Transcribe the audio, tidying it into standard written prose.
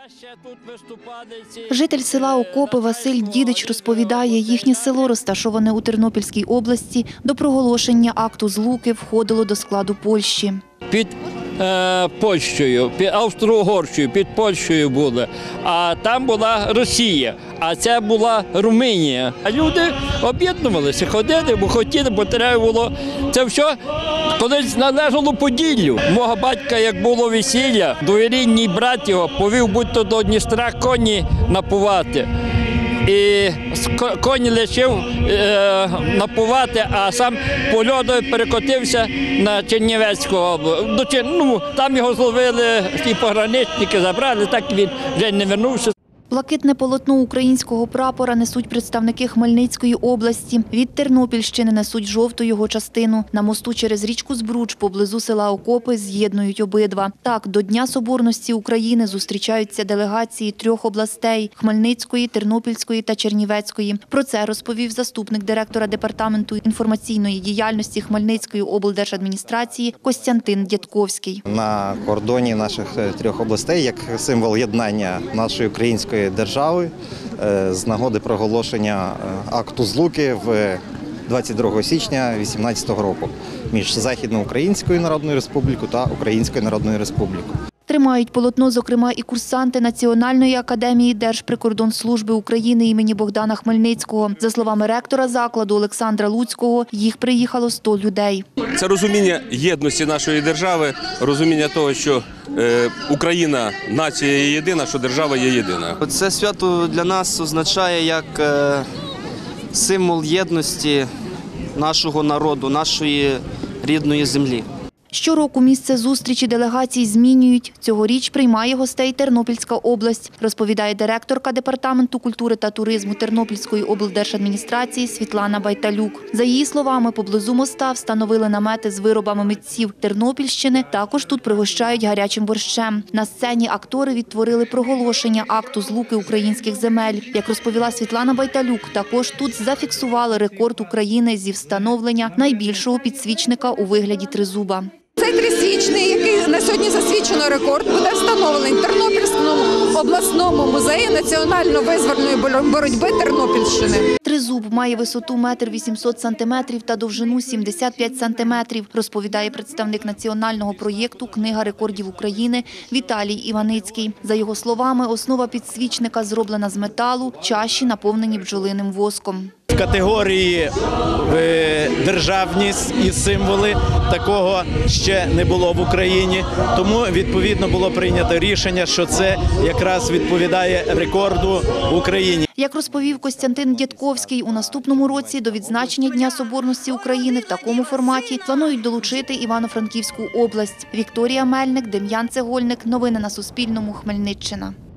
Житель села Окопи Василь Дідич розповідає, їхнє село, розташоване у Тернопільській області, до проголошення акту злуки входило до складу Польщі. Під Польщею, під Австро-Угорщею, під Польщею були, а там була Росія, а це була Румунія. А люди об'єднувалися, ходили, бо хотіли, бо треба було. Це все колись належало Поділлю. Мого батька, як було весілля, двоюрідний брат його повів будь-то до Дністра коні напувати. І коні лишив напувати, а сам польотом перекотився на Чернівецьку область. Там його зловили, ті пограничники забрали, так він вже не повернувся. Блакитне полотно українського прапора несуть представники Хмельницької області. Від Тернопільщини несуть жовту його частину. На мосту через річку Збруч поблизу села Окопи з'єднують обидва. Так, до Дня Соборності України зустрічаються делегації 3 областей – Хмельницької, Тернопільської та Чернівецької. Про це розповів заступник директора Департаменту інформаційної діяльності Хмельницької облдержадміністрації Костянтин Дядковський. На кордоні наших 3 областей, як символ єднання нашої української держави, з нагоди проголошення акту злуки в 22 січня 2018 року між Західноукраїнською Народною Республікою та Українською Народною Республікою. Тримають полотно, зокрема, і курсанти Національної академії Держприкордонслужби України імені Богдана Хмельницького. За словами ректора закладу Олександра Луцького, їх приїхало 100 людей. Це розуміння єдності нашої держави, розуміння того, що Україна – нація є єдина, що держава є єдина. Це свято для нас означає як символ єдності нашого народу, нашої рідної землі. Щороку місце зустрічі делегацій змінюють. Цьогоріч приймає гостей Тернопільська область, розповідає директорка Департаменту культури та туризму Тернопільської облдержадміністрації Світлана Байталюк. За її словами, поблизу моста встановили намети з виробами митців Тернопільщини. Також тут пригощають гарячим борщем. На сцені актори відтворили проголошення акту злуки українських земель. Як розповіла Світлана Байталюк, також тут зафіксували рекорд України зі встановлення найбільшого підсвічника у вигляді тризуба. Цей трисвічний, який на сьогодні засвідчено рекорд, буде встановлений в Тернопільському обласному музеї національно-визвольної боротьби Тернопільщини. Тризуб має висоту 1,8 см та довжину 75 см, розповідає представник національного проєкту «Книга рекордів України» Віталій Іваницький. За його словами, основа підсвічника зроблена з металу, чаші наповнені бджолиним воском. В категорії державність і символи такого ще не було в Україні, тому відповідно було прийнято рішення, що це якраз відповідає рекорду в Україні. Як розповів Костянтин Дядковський, у наступному році до відзначення Дня Соборності України в такому форматі планують долучити Івано-Франківську область. Вікторія Мельник, Дем'ян Цегольник. Новини на Суспільному. Хмельниччина.